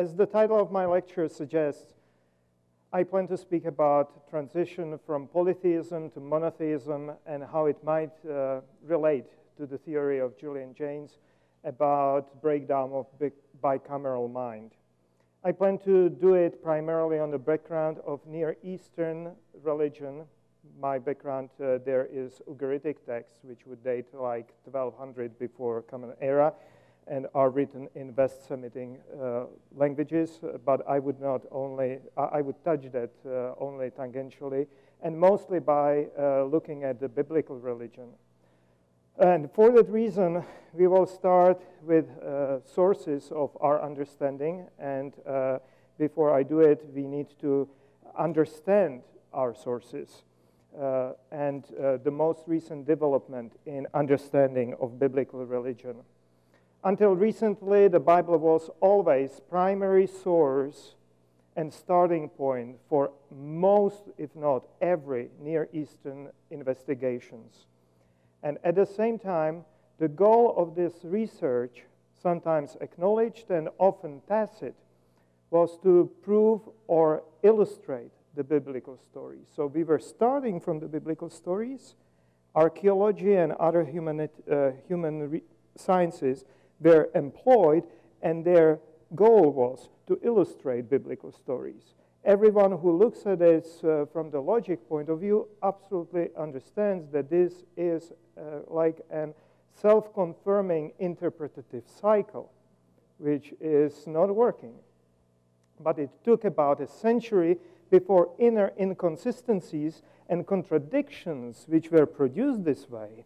As the title of my lecture suggests, I plan to speak about transition from polytheism to monotheism and how it might relate to the theory of Julian Jaynes about breakdown of bicameral mind. I plan to do it primarily on the background of Near Eastern religion. My background there is Ugaritic texts, which would date like 1200 before Common Era, and are written in West Semitic languages, but I would not only, I would touch that only tangentially, and mostly by looking at the biblical religion. And for that reason, we will start with sources of our understanding, and before I do it, we need to understand our sources and the most recent development in understanding of biblical religion. Until recently, the Bible was always primary source and starting point for most, if not every, Near Eastern investigations. And at the same time, the goal of this research, sometimes acknowledged and often tacit, was to prove or illustrate the biblical stories. So we were starting from the biblical stories. Archaeology and other human sciences were employed, and their goal was to illustrate biblical stories. Everyone who looks at this from the logic point of view absolutely understands that this is like a self-confirming interpretative cycle, which is not working. But it took about a century before inner inconsistencies and contradictions which were produced this way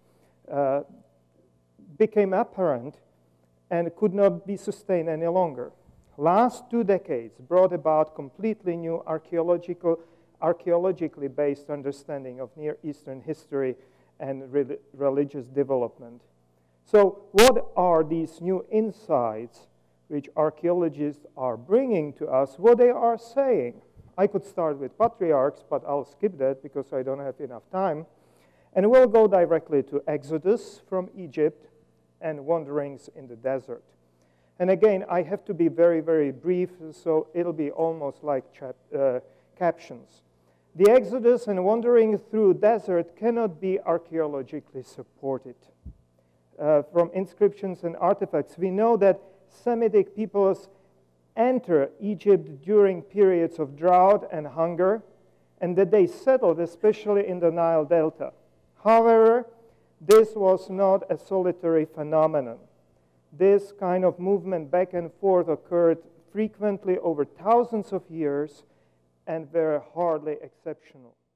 became apparent and could not be sustained any longer. Last 2 decades brought about completely new archaeologically based understanding of Near Eastern history and religious development. So what are these new insights which archaeologists are bringing to us, what they are saying? I could start with patriarchs, but I'll skip that because I don't have enough time. And we'll go directly to Exodus from Egypt and wanderings in the desert. And again, I have to be very, very brief, so it'll be almost like captions. The Exodus and wandering through desert cannot be archaeologically supported. From inscriptions and artifacts, we know that Semitic peoples enter Egypt during periods of drought and hunger, and that they settled especially in the Nile Delta. However, this was not a solitary phenomenon. This kind of movement back and forth occurred frequently over thousands of years and were hardly exceptional.